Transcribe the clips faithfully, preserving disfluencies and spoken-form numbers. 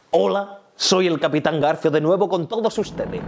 Hola, soy el Capitán Garfio de nuevo con todos ustedes.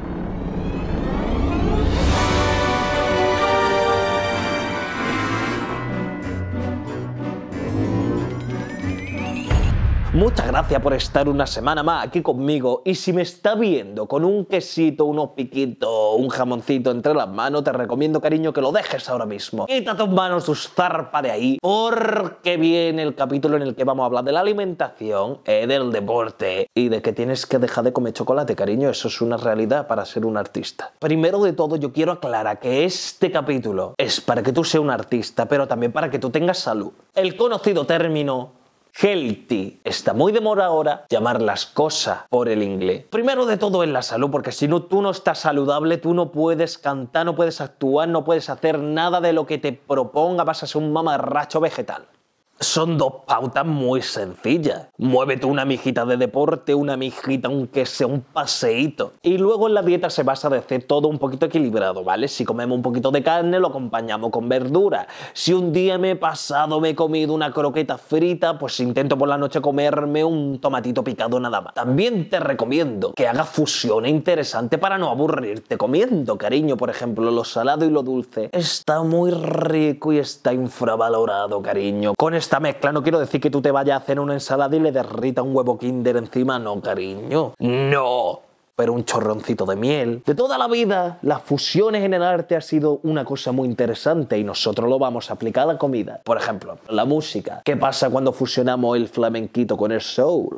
Muchas gracias por estar una semana más aquí conmigo, y si me está viendo con un quesito, unos piquitos, un jamoncito entre las manos, te recomiendo, cariño, que lo dejes ahora mismo. Quita tus manos, tus zarpas de ahí, porque viene el capítulo en el que vamos a hablar de la alimentación, eh, del deporte y de que tienes que dejar de comer chocolate, cariño. Eso es una realidad para ser un artista. Primero de todo, yo quiero aclarar que este capítulo es para que tú seas un artista, pero también para que tú tengas salud. El conocido término healthy. Está muy de moda ahora llamar las cosas por el inglés. Primero de todo es la salud, porque si no, tú no estás saludable, tú no puedes cantar, no puedes actuar, no puedes hacer nada de lo que te proponga, vas a ser un mamarracho vegetal. Son dos pautas muy sencillas. Muévete una mijita de deporte, una mijita, aunque sea un paseíto. Y luego en la dieta se basa de hacer todo un poquito equilibrado, ¿vale? Si comemos un poquito de carne, lo acompañamos con verdura. Si un día me he pasado, me he comido una croqueta frita, pues intento por la noche comerme un tomatito picado nada más. También te recomiendo que hagas fusiones interesantes para no aburrirte comiendo, cariño. Por ejemplo, lo salado y lo dulce está muy rico y está infravalorado, cariño. Con esta mezcla no quiero decir que tú te vayas a hacer una ensalada y le derrita un huevo Kinder encima, no, cariño. No. Pero un chorroncito de miel. De toda la vida, las fusiones en el arte ha sido una cosa muy interesante y nosotros lo vamos a aplicar a la comida. Por ejemplo, la música. ¿Qué pasa cuando fusionamos el flamenquito con el soul?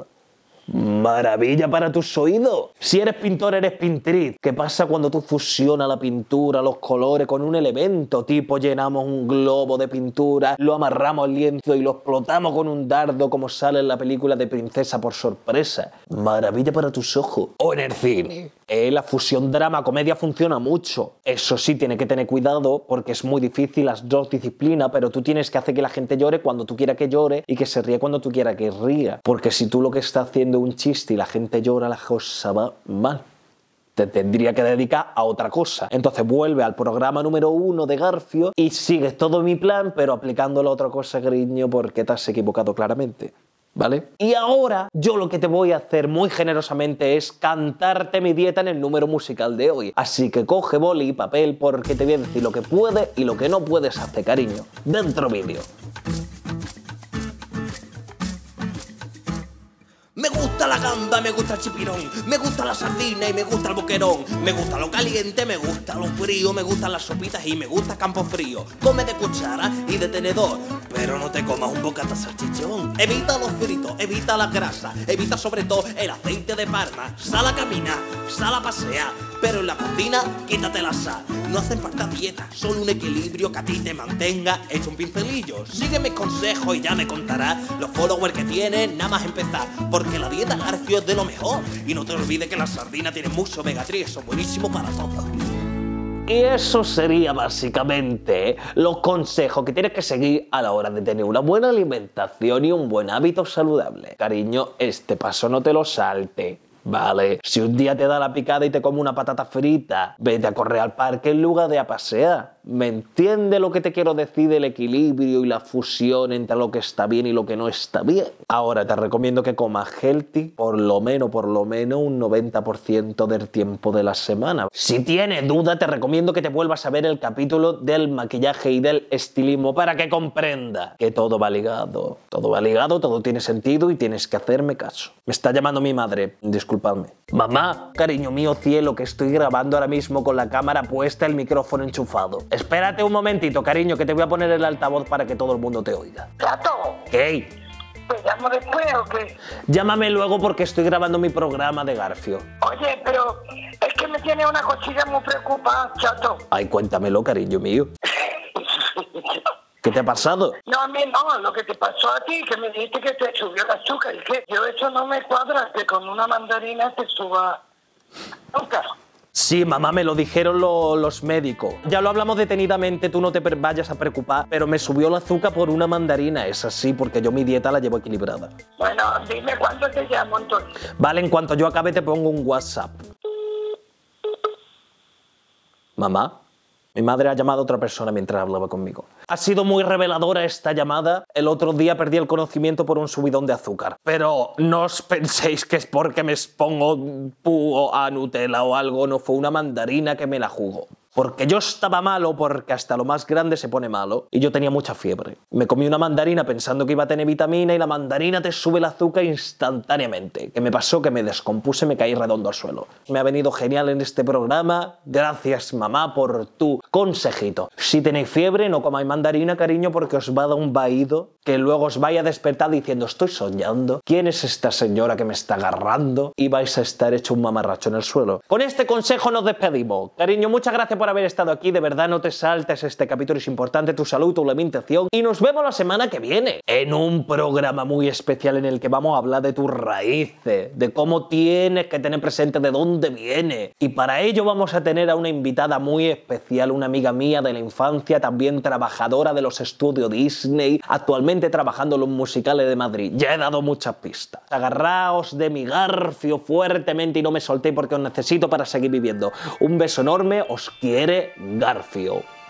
Maravilla para tus oídos. Si eres pintor, eres pintriz. ¿Qué pasa cuando tú fusionas la pintura, los colores con un elemento? Tipo, llenamos un globo de pintura, lo amarramos al lienzo y lo explotamos con un dardo, como sale en la película de Princesa por sorpresa. Maravilla para tus ojos. O en el cine. Eh, la fusión drama-comedia funciona mucho. Eso sí, tiene que tener cuidado porque es muy difícil las dos disciplinas, pero tú tienes que hacer que la gente llore cuando tú quieras que llore y que se ría cuando tú quieras que ría. Porque si tú lo que estás haciendo es un chiste y la gente llora, la cosa va mal. Te tendría que dedicar a otra cosa. Entonces vuelve al programa número uno de Garfio y sigues todo mi plan, pero aplicándolo a otra cosa, cariño, porque te has equivocado claramente. ¿Vale? Y ahora yo lo que te voy a hacer muy generosamente es cantarte mi dieta en el número musical de hoy. Así que coge boli y papel porque te voy a decir lo que puedes y lo que no puedes hacer, cariño. Dentro vídeo. Me gusta la gamba, me gusta el chipirón, me gusta la sardina y me gusta el boquerón. Me gusta lo caliente, me gusta lo frío, me gustan las sopitas y me gusta campo frío. Come de cuchara y de tenedor, pero no te comas un bocata salchichón. Evita los fritos, evita la grasa, evita sobre todo el aceite de palma. Sal a caminar, sal a pasear, pero en la cocina quítate la sal. No hacen falta dieta, solo un equilibrio que a ti te mantenga hecho un pincelillo. Sigue mis consejos y ya me contarás los followers que tienes nada más empezar, porque la dieta Garfio es de lo mejor. Y no te olvides que la sardina tiene mucho omega tres, son buenísimos para todos. Y eso sería básicamente los consejos que tienes que seguir a la hora de tener una buena alimentación y un buen hábito saludable. Cariño, este paso no te lo salte. Vale, si un día te da la picada y te come una patata frita, vete a correr al parque en lugar de a pasear. ¿Me entiendes lo que te quiero decir del equilibrio y la fusión entre lo que está bien y lo que no está bien? Ahora te recomiendo que comas healthy por lo menos, por lo menos un noventa por ciento del tiempo de la semana. Si tienes duda, te recomiendo que te vuelvas a ver el capítulo del maquillaje y del estilismo para que comprenda que todo va ligado. Todo va ligado, todo tiene sentido y tienes que hacerme caso. Me está llamando mi madre, disculpadme. Mamá, cariño mío cielo, que estoy grabando ahora mismo con la cámara puesta, el micrófono enchufado. Espérate un momentito, cariño, que te voy a poner el altavoz para que todo el mundo te oiga. ¿Chato? ¿Qué? ¿Te llamo después o qué? Llámame luego porque estoy grabando mi programa de Garfio. Oye, pero es que me tiene una cosilla muy preocupada, chato. Ay, cuéntamelo, cariño mío. ¿Qué te ha pasado? No, a mí no, lo que te pasó a ti, que me dijiste que te subió el azúcar. Y que yo eso no me cuadra, que con una mandarina te suba azúcar. Sí, mamá, me lo dijeron lo, los médicos. Ya lo hablamos detenidamente, tú no te vayas a preocupar, pero me subió el azúcar por una mandarina, es así, porque yo mi dieta la llevo equilibrada. Bueno, dime cuándo te llamo entonces. Vale, en cuanto yo acabe te pongo un WhatsApp. Mamá. Mi madre ha llamado a otra persona mientras hablaba conmigo. Ha sido muy reveladora esta llamada. El otro día perdí el conocimiento por un subidón de azúcar. Pero no os penséis que es porque me expongo pu a Nutella o algo. No, fue una mandarina que me la jugó. Porque yo estaba malo, porque hasta lo más grande se pone malo, y yo tenía mucha fiebre. Me comí una mandarina pensando que iba a tener vitamina y la mandarina te sube el azúcar instantáneamente. ¿Qué me pasó? Que me descompuse y me caí redondo al suelo. Me ha venido genial en este programa. Gracias, mamá, por tu consejito. Si tenéis fiebre, no comáis mandarina, cariño, porque os va a dar un vaído que luego os vaya a despertar diciendo estoy soñando. ¿Quién es esta señora que me está agarrando? Y vais a estar hecho un mamarracho en el suelo. Con este consejo nos despedimos. Cariño, muchas gracias por por haber estado aquí, de verdad no te saltes este capítulo, es importante tu salud, tu alimentación y nos vemos la semana que viene en un programa muy especial en el que vamos a hablar de tus raíces, de cómo tienes que tener presente de dónde viene y para ello vamos a tener a una invitada muy especial, una amiga mía de la infancia, también trabajadora de los estudios Disney, actualmente trabajando en los musicales de Madrid. Ya he dado muchas pistas. Agarraos de mi garfio fuertemente y no me soltéis porque os necesito para seguir viviendo. Un beso enorme, os quiero Quiere Garfio.